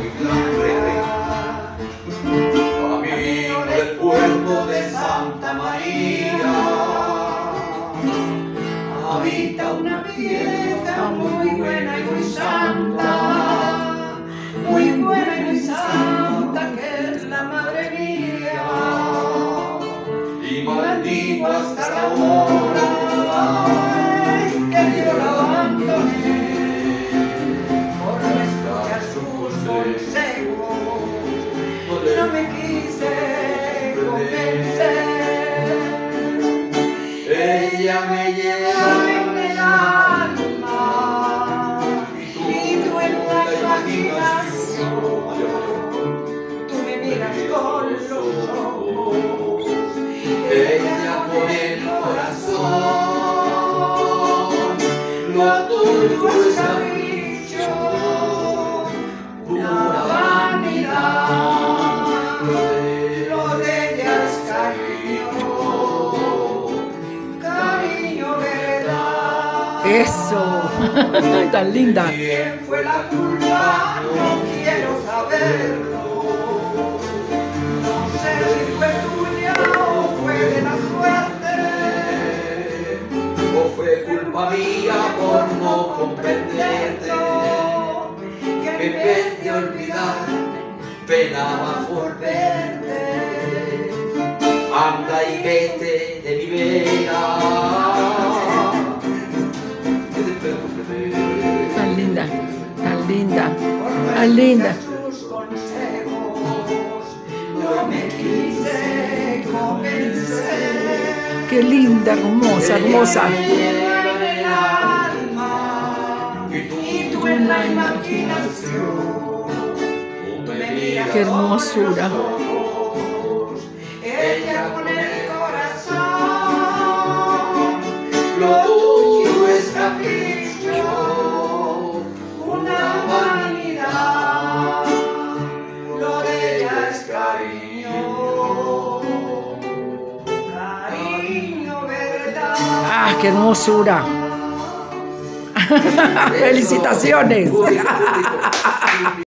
y gran rey, camino del puerto de Santa María, habita una vieja muy buena y muy santa, muy buena y muy santa, que es la madre mía, y maldigo hasta la hora que yo la abandoné por no escuchar sus consejos. No me quise convencer, ella me llevaba en el alma y tú en la imaginación. Tú me miras con los ojos, ella con el corazón. Lo tuyo es capricho, pura vanidad, lo de ella es cariño, verdad. Eso, tan linda. ¿Quién fue la culpa? No quiero saberlo. No sé si fue tuya o fue de la suerte, o fue culpa mía por no comprenderte, que en vez de olvidar penaba por verte. Anda y vete de mi vera. Tan linda, tan linda, tan linda. Sus consejos no me quise convencer. Qué linda, hermosa, hermosa. Y tú en la imaginación. Qué hermosura. Ella con el corazón. Lo tuyo es capricho, una vanidad, lo de ella es cariño, verdad. ¡Ah, qué hermosura! ¡Felicitaciones!